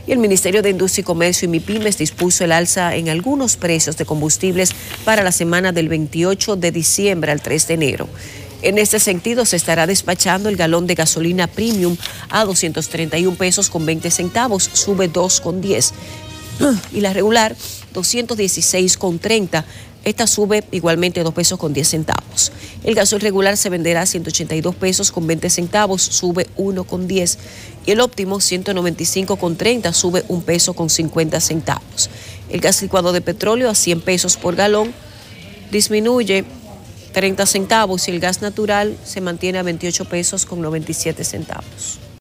Y el Ministerio de Industria y Comercio y MIPYMES dispuso el alza en algunos precios de combustibles para la semana del 28 de diciembre al 3 de enero. En este sentido, se estará despachando el galón de gasolina premium a 231 pesos con 20 centavos, sube 2,10. Y la regular, 216,30. Esta sube igualmente 2 pesos con 10 centavos. El gasoil regular se venderá a 182 pesos con 20 centavos, sube 1,10. Y el óptimo, 195,30, sube 1 peso con 50 centavos. El gas licuado de petróleo a 100 pesos por galón, disminuye 30 centavos, y el gas natural se mantiene a 28 pesos con 97 centavos.